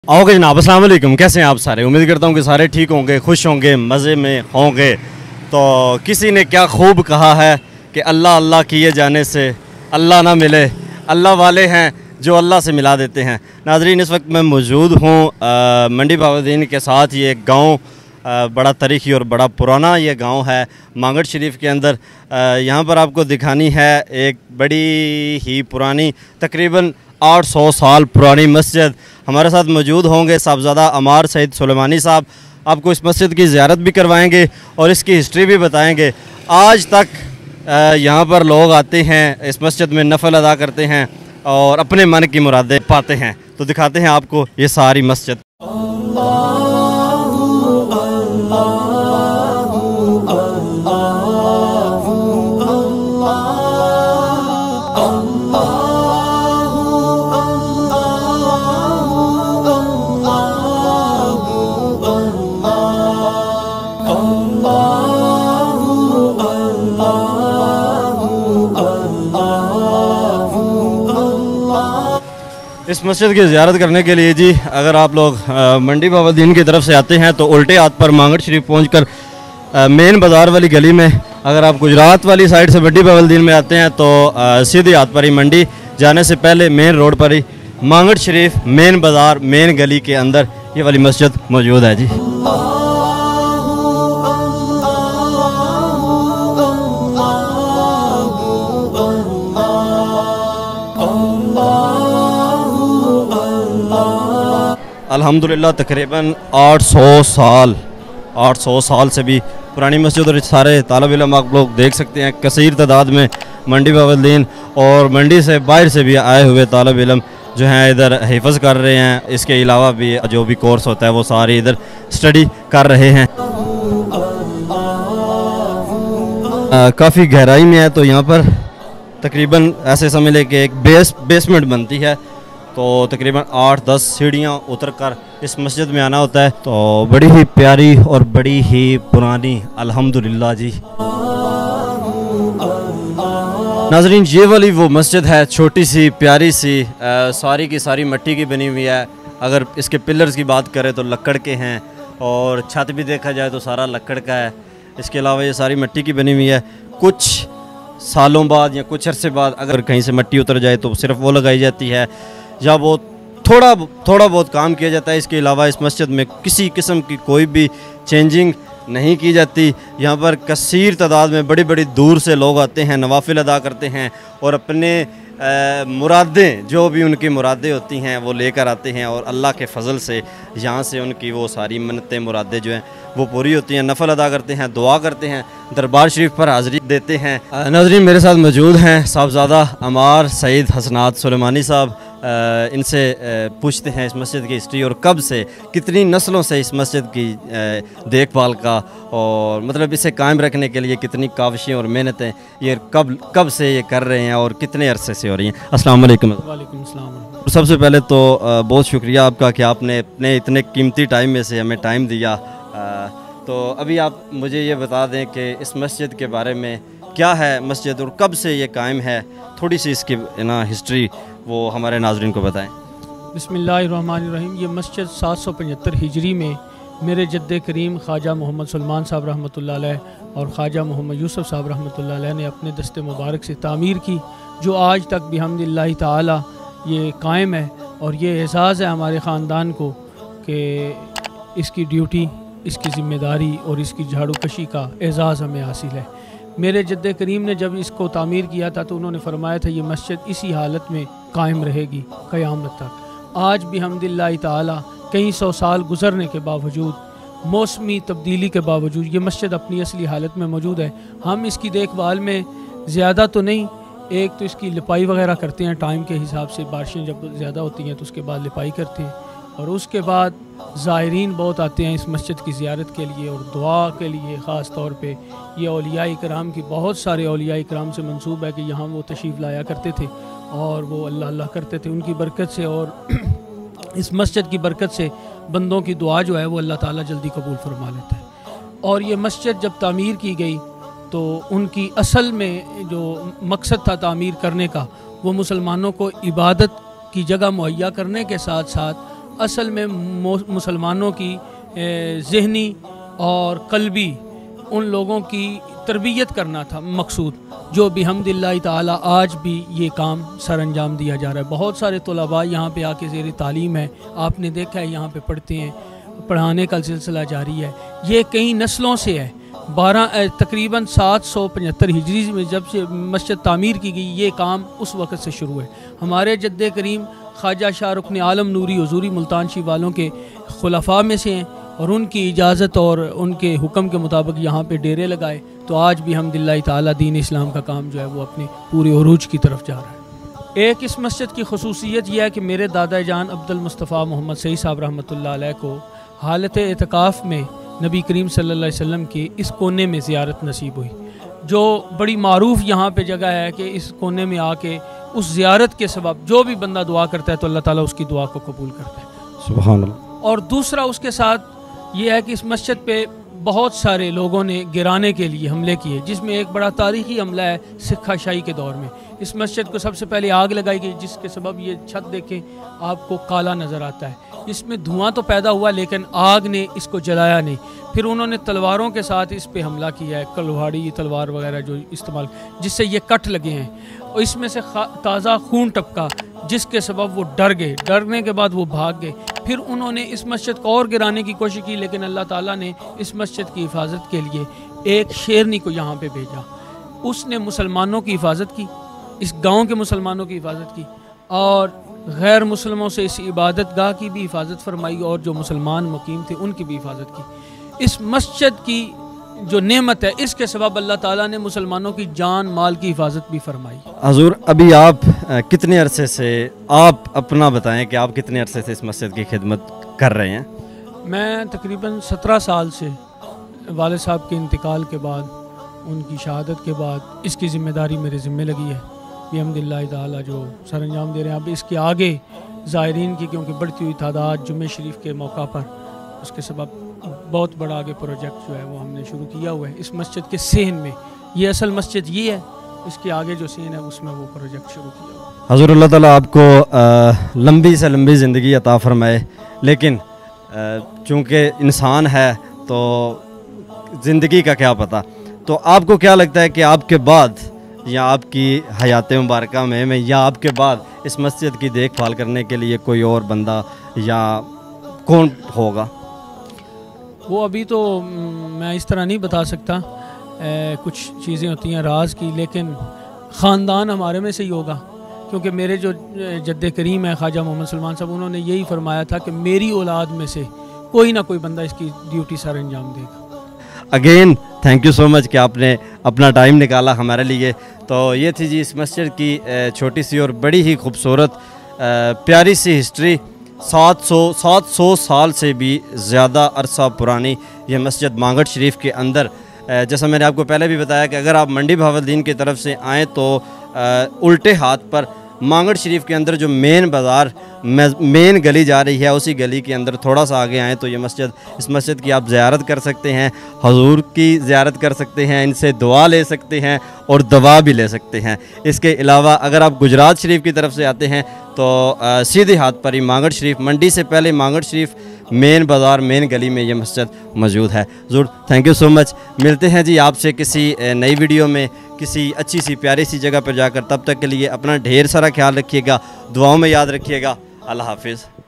आओगे जनाब, अस्सलाम वालेकुम। कैसे हैं आप सारे? उम्मीद करता हूँ कि सारे ठीक होंगे, खुश होंगे, मज़े में होंगे। तो किसी ने क्या खूब कहा है कि अल्लाह अल्लाह किए जाने से अल्लाह ना मिले, अल्लाह वाले हैं जो अल्लाह से मिला देते हैं। नाज़रीन, इस वक्त मैं मौजूद हूँ मंडी बहाउद्दीन के साथ। ये एक गाँव बड़ा तारीखी और बड़ा पुराना ये गांव है मांगड़ शरीफ के अंदर। यहाँ पर आपको दिखानी है एक बड़ी ही पुरानी, तकरीबन 800 साल पुरानी मस्जिद। हमारे साथ मौजूद होंगे साहबजादा अमार सईद सुलेमानी साहब। आपको इस मस्जिद की ज़ियारत भी करवाएंगे और इसकी हिस्ट्री भी बताएंगे। आज तक यहाँ पर लोग आते हैं, इस मस्जिद में नफल अदा करते हैं और अपने मन की मुरादें पाते हैं। तो दिखाते हैं आपको ये सारी मस्जिद। इस मस्जिद की ज़ियारत करने के लिए जी, अगर आप लोग मंडी बहाउद्दीन की तरफ से आते हैं तो उल्टे हाथ पर मांगड़ शरीफ पहुंचकर मेन बाज़ार वाली गली में, अगर आप गुजरात वाली साइड से मंडी बहाउद्दीन में आते हैं तो सीधे हाथ पर ही मंडी जाने से पहले मेन रोड पर ही मांगड़ शरीफ मेन बाज़ार मेन गली के अंदर ये वाली मस्जिद मौजूद है जी। अल्हम्दुलिल्लाह तकरीबन 800 साल से भी पुरानी मस्जिद, और सारे तालिब इल्म आप लोग देख सकते हैं कसीर तादाद में मंडी बहाउद्दीन और मंडी से बाहर से भी आए हुए तालिब इल्म जो हैं इधर हिफ्ज़ कर रहे हैं। इसके अलावा भी जो भी कोर्स होता है वो सारे इधर स्टडी कर रहे हैं। काफ़ी गहराई में है तो यहाँ पर तकरीबन ऐसे समझ लें कि एक बेसमेंट बनती है, तो तकरीबन 8-10 सीढ़ियाँ उतर कर इस मस्जिद में आना होता है। तो बड़ी ही प्यारी और बड़ी ही पुरानी अल्हम्दुलिल्लाह जी। नाज़रीन, ये वाली वो मस्जिद है, छोटी सी प्यारी सी, सारी की सारी मिट्टी की बनी हुई है। अगर इसके पिलर्स की बात करें तो लकड़ के हैं और छत भी देखा जाए तो सारा लकड़ का है। इसके अलावा ये सारी मिट्टी की बनी हुई है। कुछ सालों बाद या कुछ अरसे बाद अगर कहीं से मिट्टी उतर जाए तो सिर्फ वो लगाई जाती है या वो थोड़ा बहुत काम किया जाता है। इसके अलावा इस मस्जिद में किसी किस्म की कोई भी चेंजिंग नहीं की जाती। यहाँ पर कसीर तादाद में बड़ी बड़ी दूर से लोग आते हैं, नवाफिल अदा करते हैं और अपने मुरादें, जो भी उनकी मुरादें होती हैं वो लेकर आते हैं और अल्लाह के फ़ज़ल से यहाँ से उनकी वो सारी मन्नतें मुरादें जो हैं वो पूरी होती हैं। नफल अदा करते हैं, दुआ करते हैं, दरबार शरीफ पर हाज़री देते हैं। नाज़रीन, मेरे साथ मौजूद हैं साहबजादा अमार सईद हसनात सुलेमानी साहब। इनसे पूछते हैं इस मस्जिद की हिस्ट्री और कब से, कितनी नस्लों से इस मस्जिद की देखभाल का और मतलब इसे कायम रखने के लिए कितनी काविशें और मेहनतें ये कब से ये कर रहे हैं और कितने अरसे से हो रही हैं। अस्सलाम वालेकुम। वालेकुम अस्सलाम। सबसे पहले तो बहुत शुक्रिया आपका कि आपने अपने इतने कीमती टाइम में से हमें टाइम दिया। तो अभी आप मुझे ये बता दें कि इस मस्जिद के बारे में क्या है मस्जिद और कब से ये कायम है, थोड़ी सी इसकी ना हिस्ट्री वो हमारे नाज़रीन को बताएं। बिस्मिल्लाहिर्रहमानिर्रहीम। ये मस्जिद 775 हिजरी में मेरे जद्दे करीम ख्वाजा मोहम्मद सलमान साहब रहमतुल्लाह अलैह और ख्वाजा मोहम्मद यूसुफ साहब रहमतुल्लाह अलैह ने अपने दस्ते मुबारक से तामीर की, जो आज तक बिहम्दिल्लाहि ताला ये कायम है। और ये एहसास है हमारे ख़ानदान को कि इसकी ड्यूटी, इसकी ज़िम्मेदारी और इसकी झाड़ू कशी का एहसास हमें हासिल है। मेरे जद्दे करीम ने जब इसको तामीर किया था तो उन्होंने फरमाया था ये मस्जिद इसी हालत में कायम रहेगी क़यामत तक। आज भी हम्दुलिल्लाह ताला कई सौ साल गुज़रने के बावजूद, मौसमी तब्दीली के बावजूद ये मस्जिद अपनी असली हालत में मौजूद है। हम इसकी देखभाल में ज़्यादा तो नहीं, एक तो इसकी लिपाई वगैरह करते हैं टाइम के हिसाब से, बारिशें जब ज़्यादा होती हैं तो उसके बाद लिपाई करते हैं और उसके बाद ज़ायरीन बहुत आते हैं इस मस्जिद की ज़ियारत के लिए और दुआ के लिए। ख़ास तौर पे ये औलिया इकराम की, बहुत सारे औलिया इकराम से मंसूब है कि यहाँ वो तशरीफ़ लाया करते थे और वो अल्लाह अल्लाह करते थे। उनकी बरकत से और इस मस्जिद की बरकत से बंदों की दुआ जो है वो अल्लाह ताला जल्दी कबूल फरमा लेता है। और ये मस्जिद जब तामीर की गई तो उनकी असल में जो मकसद था तामीर करने का, वो मुसलमानों को इबादत की जगह मुहैया करने के साथ साथ اصل میں مسلمانوں کی ذہنی اور قلبی ان لوگوں کی تربیت کرنا تھا مقصود، جو بحمد اللہ تعالی آج بھی یہ کام سر انجام دیا جا رہا ہے۔ بہت سارے طلباء یہاں پہ آ کے زیر تعلیم ہے، آپ نے دیکھا ہے یہاں پہ پڑھتے ہیں، پڑھانے کا سلسلہ جاری ہے۔ یہ کئی نسلوں سے ہے، تقریباً 775 ہجری میں جب سے مسجد تعمیر کی گئی، یہ کام اس وقت سے شروع ہے۔ ہمارے جد کریم خواجہ شاہ رکن عالم نوری حضوری ملتان شریف والوں کے خلفاء میں سے ہیں، اور ان کی اجازت اور ان کے حکم کے مطابق یہاں پہ ڈیرے لگائے، تو آج بھی الحمدللہ تعالیٰ دین اسلام کا کام جو ہے وہ اپنے پورے عروج کی طرف جا رہا ہے۔ ایک اس مسجد کی خصوصیت یہ ہے کہ میرے دادا جان عبد المصطفیٰ محمد سعید صاحب رحمۃ اللہ علیہ کو حالت اعتکاف میں نبی کریم صلی اللہ علیہ وسلم کی اس کونے میں زیارت نصیب ہوئی، جو بڑی معروف یہاں پہ جگہ ہے کہ اس کونے میں آ کے اس زیارت کے سبب جو بھی بندہ دعا کرتا ہے تو اللہ تعالیٰ اس کی دعا کو قبول کرتا ہے، سبحان اللہ۔ اور دوسرا اس کے ساتھ یہ ہے کہ اس مسجد پہ بہت سارے لوگوں نے گرانے کے لیے حملے کیے، جس میں ایک بڑا تاریخی حملہ ہے سکھا شاہی کے دور میں۔ اس مسجد کو سب سے پہلے آگ لگائی گئی، جس کے سبب یہ چھت دیکھیں آپ کو کالا نظر آتا ہے۔ اس میں دھواں تو پیدا ہوا لیکن آگ نے اس کو جلایا نہیں۔ پھر انہوں نے تلواروں کے ساتھ اس پہ حملہ کیا ہے، کلہاڑی تلوار وغیرہ جو استعمال، جس سے یہ کٹ لگے ہیں، اور اس میں سے تازہ خون ٹپکا، جس کے سبب وہ ڈر گئے۔ ڈرنے کے بعد وہ بھاگ گئے۔ پھر انہوں نے اس مسجد کو اور گرانے کی کوشش کی، لیکن اللہ تعالیٰ نے اس مسجد کی حفاظت کے لیے ایک شیرنی کو یہاں پہ بھیجا۔ اس نے مسلمانوں کی حفاظت کی، اس گاؤں کے مسلمانوں کی حفاظت کی، اور غیر مسلموں سے اس عبادت گاہ کی بھی حفاظت فرمائی، اور جو مسلمان مقیم تھے ان کی بھی حفاظت کی۔ اس مسجد کی جو نعمت ہے، اس کے سبب اللہ تعالیٰ نے مسلمانوں کی جان مال کی حفاظت بھی فرمائی۔ حضور ابھی آپ کتنے عرصے سے، آپ اپنا بتائیں کہ آپ کتنے عرصے سے اس مسجد کی خدمت کر رہے ہیں؟ میں تقریباً 17 سال سے والد صاحب کے انتقال کے بعد، ان کی شہادت کے بعد اس کی ذمہ داری میرے ذمہ لگی ہے، بحمد اللہ تعالیٰ جو سر انجام دے رہے ہیں۔ اب اس کے آگے زائرین کی کیونکہ بڑھتی ہوئی تعداد جمعہ شریف کے موقع پر، اس کے سبب بہت بڑا آگے پروجیکٹ جو ہے وہ ہم نے شروع کیا ہوا ہے اس مسجد کے صحن میں۔ یہ اصل مسجد یہ ہے، اس کے آگے جو صحن ہے اس میں وہ پروجیکٹ شروع کیا ہوا ہے۔ حضور اللہ تعالیٰ آپ کو لمبی سے لمبی زندگی عطا فرمائے، لیکن چونکہ انسان ہے تو زندگی کا کیا پتہ، تو آپ کو کیا لگتا ہے کہ آپ کے بعد یا آپ کی حیات مبارکہ میں یا آپ کے بعد اس مسجد کی دیکھ بھال کرنے کے لیے کوئی اور بندہ یا کون ہوگا؟ وہ ابھی تو میں اس طرح نہیں بتا سکتا، کچھ چیزیں ہوتی ہیں راز کی، لیکن خاندان ہمارے میں سے ہی ہوگا، کیونکہ میرے جو جد کریم ہے خواجہ محمد سلمان صاحب، انہوں نے یہی فرمایا تھا کہ میری اولاد میں سے کوئی نہ کوئی بندہ اس کی ڈیوٹی سر انجام دے گا۔ Again thank you so much کہ آپ نے اپنا ٹائم نکالا ہمارے لیے۔ تو یہ تھی جی اس مسجد کی چھوٹی سی اور بڑی ہی خوبصورت پیاری سی ہسٹری۔ 700 سال سے بھی زیادہ عرصہ پرانی یہ مسجد مانگڑ شریف کے اندر، جیسا میں نے آپ کو پہلے بھی بتایا کہ اگر آپ منڈی بہاولدین کی طرف سے آئیں تو الٹے ہاتھ پر مانگڑ شریف کے اندر جو مین بازار مین گلی جا رہی ہے، اسی گلی کے اندر تھوڑا سا آگے آئیں تو یہ مسجد، اس مسجد کی آپ زیارت کر سکتے ہیں، حضور کی زیارت کر سکتے ہیں، ان سے دعا لے سکتے ہیں اور دوا بھی لے سکتے ہیں۔ اس کے علاوہ اگر آپ گجرات شریف کی طرف سے آتے ہیں تو سیدھے ہاتھ پر ہی مانگڑ شریف، منڈی سے پہلے مانگڑ شریف مین بازار مین گلی میں یہ مسجد موجود ہے۔ حضور تھینک یو سو مچ، ملتے ہیں جی آپ سے کسی نئی ویڈیو میں کسی اچھی سی پیاری سی جگہ پر جا کر۔ تب تک کے لیے اپنا ڈھیر سارا خیال رکھیے گا، دعاؤں میں یاد رکھیے گا۔ اللہ حافظ۔